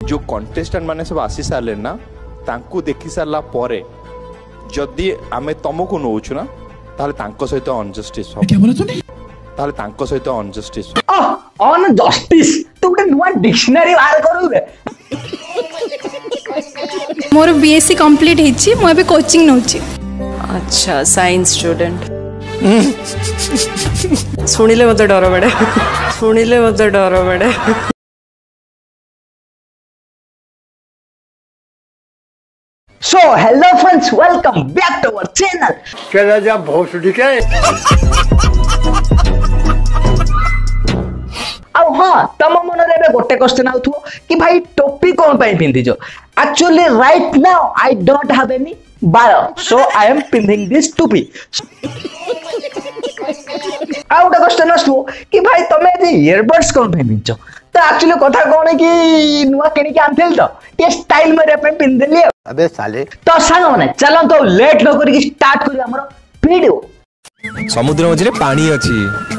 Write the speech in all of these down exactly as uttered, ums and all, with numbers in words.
जो कंटेस्टेंट माने सब आसी सारे ना तांकू देखि सारला परे जदि आमे तुमको नौछु ना ताले तांको सहित अनजस्टिस हो। क्या बोला तूने? ताले तांको सहित अनजस्टिस हो। ऑन जस्टिस तू गुटे नुवा डिक्शनरी बाहर करू रे। मोर बीएससी कंप्लीट हेची मो अबे कोचिंग नौची। अच्छा साइंस स्टूडेंट। सुनिले मते डर बडे सुनिले मते डर बडे। So hello friends, welcome back to our channel. चला जा बहुत ठीक है। अब हाँ तम मन रे गोटे क्वेश्चन आउथो कि भाई टोपी कोन पई पिंदी जो। Actually right now I don't have any बाल, so I am pinning this टोपी। आउ गोटे क्वेश्चन आसो कि भाई तमे जे इयरबड्स कोन पई पिंचो। तो एक्चुअली कथा कोन है कि नुवा केनी के आनथिल तो टे स्टाइल में पे पिन देली। अबे साले तो सांग माने चलो तो लेट न करी स्टार्ट करी हमरो वीडियो। समुद्र मझे पानी अछि।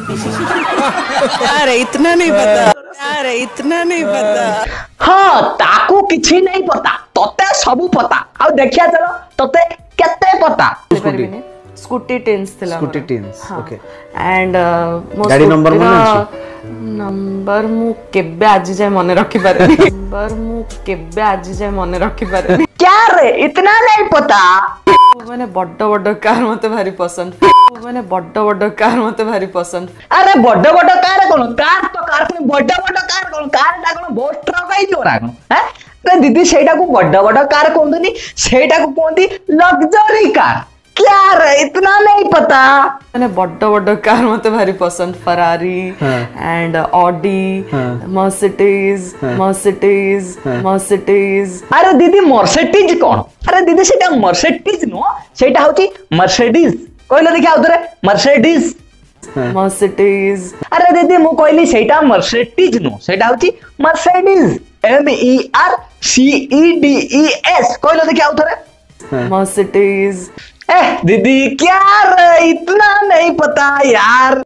अरे इतना नहीं पता अरे इतना नहीं पता। हाँ ताकू किछि नहीं पता तते सबु पता। आ देखिया चलो तते केते पता। स्कूटी टेंस थिला स्कूटी टेंस ओके एंड गाड़ी नंबर मन अछि नंबर मु केबे आज जाय मने रखि पारे नंबर मु केबे आज जाय मने रखि पारे। क्या रे इतना नहीं पता। माने बड्ड बड्ड कार मते भारी पसंद माने बड्ड बड्ड कार मते भारी पसंद। अरे बड्ड बड्ड कार कोन कार तो कार कोन बड्ड बड्ड कार कोन कार टा कोन बस ट्रक आई जोरा कोन हैं। अरे दीदी सेटा को बड्ड बड्ड कार कोंदनी सेटा को कोंदी लग्जरी कार। क्या रे इतना नहीं पता। माने बड्ड बड्ड कार मते भारी पसंद Ferrari and Audi Mercedes Mercedes Mercedes. अरे दीदी मर्सिडीज कोन। अरे दीदी सेटा मर्सिडीज नो सेटा होची मर्सिडीज कहलो देखि आउतरे मर्सिडीज मर्सिडीज। अरे दीदी मु कहली सेटा मर्सिडीज नो सेटा होची Mercedes M E R C E D E S कहलो देखि आउतरे मर्सिडीज। ए दीदी क्या रे इतना नहीं पता यार।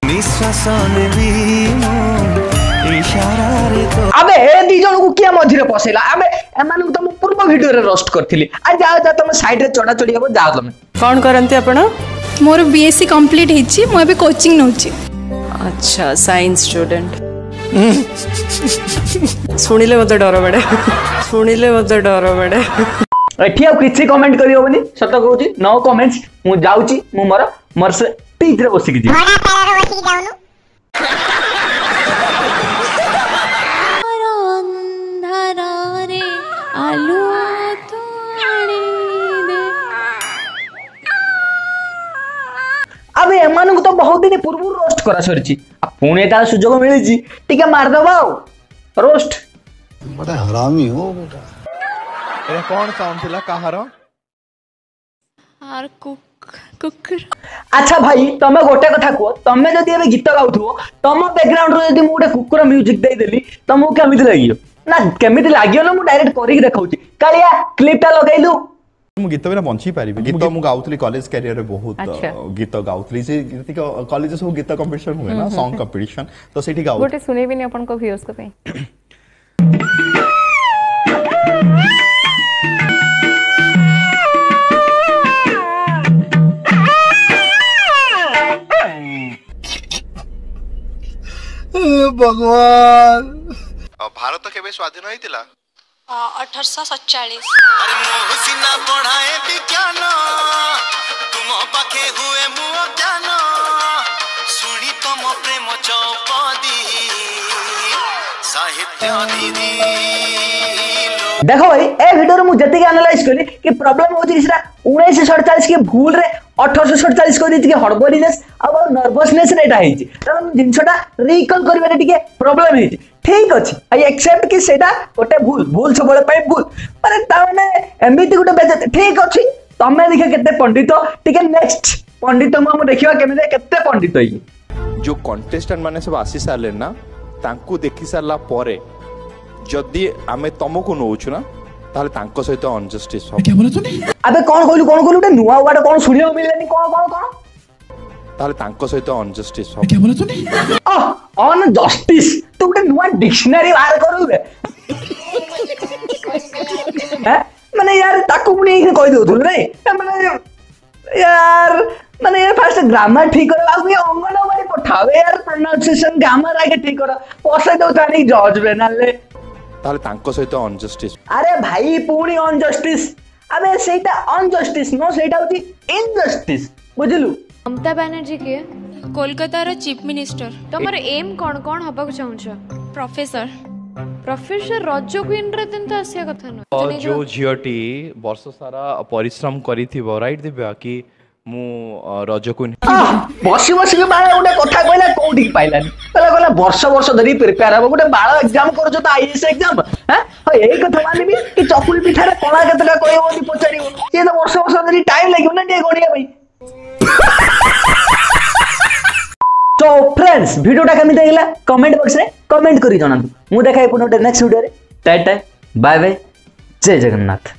अबे ए दी जन को किया मझिरे पसेला। अबे एमान को तुम पूर्व वीडियो रे रोस्ट करथिली। आ जाओ जा तुम साइड रे चढ़ा चढ़ी हबो जाओ तुम। कोन करंती आपण? मोर बीएससी कंप्लीट हेची मो अबे कोचिंग नौची। अच्छा साइंस स्टूडेंट। सुनिले मते डर बडे सुनिले मते डर बडे। एठी आ किछि कमेंट करि होबनी सत कहूची नो कमेंट्स मु जाउची मु मोर मर्सिडीज रे बसिक जी। घोड़ा पैर रे बसिक जाउनु अंधारा रे आलू तोड़ी दे। अबे एमान को तो बहुत दिन पूर्व रोस्ट करा सरिची आ पुणे ता सुजोग मिलिची टिके मार दबाओ रोस्ट। बड़ा हरामी हो बेटा। ए कौन साउंड थिला काहारो? Are cook cooker. अच्छा भाई तमे गोटे कथा को तमे जदी एबे गीत गाउथो तम बैकग्राउंड रे जदी मु गोटे कुकुर म्यूजिक दे देली तमु केमिति लागियो ना केमिति लागियो ना मु डायरेक्ट करि के देखाउची कालिया क्लिप ता लगाइलु। मु गीत बिना बंची पारिबे गीत मु गाउथली कॉलेज कैरियर रे बहुत गीत गाउथली से कॉलेज सब गीत कंपटीशन हुए ना सॉन्ग कंपटीशन तो सेठी गाउ गोटे सुने भी नहीं अपन को व्यूअर्स को पे। भगवान भारत केबे स्वाधीन होइतिला? अठारह सौ सैंतालीस। अरे मोह सिना पढ़ाए विज्ञान तुम पाखे हुए मुओ ज्ञान सुनी तुम प्रेम चौपदी साहित्य दीदी। देखो भाई ए वीडियो रे मु जति के एनालाइज करी कि प्रॉब्लम होची कि सेटा उन्नीस सौ सैंतालीस के भूल रे अठारह सौ सैंतालीस को दी कि हड़बड़ीनेस आ नर्वसनेस रे एटा हेची त जिंसटा रिकॉल करबे टिके प्रॉब्लम हेची। ठीक अछि आई एक्सेप्ट कि सेटा गोटे भूल भूल सबले पई भूल माने ता माने एमिति गोटे बेजत ठीक अछि तमे देखे केते पंडित टिके नेक्स्ट पंडित हम देखिबा केमे केते पंडित होई। जो कंटेस्टेंट माने सब आसी सारले ना तांकू देखि सारला परे जदि आमे तुमको नौछु ना ताले तांको सहित अनजस्टिस हो। क्या बोला तूने? अबे कोन कहलु कोन कहलु टे नुवा वाडा कोन सुनियो मिलनी कोन कोन कोन ताले तांको सहित अनजस्टिस हो। क्या बोला तूने? अ अनजस्टिस तू टे नुवा डिक्शनरी बाहर करू रे। माने यार ताकू पुणी कहि दउथुल रे माने यार माने यार फास्ट ग्रामर ठीक करो अब ये अंगनवाड़ी पठावे यार प्रोनाउंसिएशन ग्रामर आगे ठीक करो पसे दो तानी जज बेनाले ताले तांको सहित अनजस्टिस अरे भाई पुणी अनजस्टिस अबे सेटा अनजस्टिस नो सेटा होती इनजस्टिस बुझलु ममता बनर्जी के कोलकातार चीफ मिनिस्टर तमर एम कोन कोन हबक चाहछ प्रोफेसर प्रोफेसर रज क्वीन रे दिन तो आसिया कथा न जो झियोटी वर्ष सारा परिश्रम करिथिबो राइट दिबा कि मु रज क्वीन बसी बसी के बाळ गोटे कथा कहला कोठी पाइलानी कहला कहला वर्ष वर्ष धरी प्रिपेयर हबो गोटे बाळ एग्जाम करछ त आईएएस एग्जाम हैं हो एई कथा मानिबी कि चकुली पिठारे कणा केतला कहबो नी पचारिबो ये तो वर्ष वर्ष धरी टाइम लागियो ना टे गणिया भाई तो फ्रेंड्स वीडियोटा केमि देखला कमेंट बॉक्स रे कमेंट करी जणांतु मु देखाय पुनो नेक्स्ट वीडियो रे टाटा बाय बाय जय जगन्नाथ।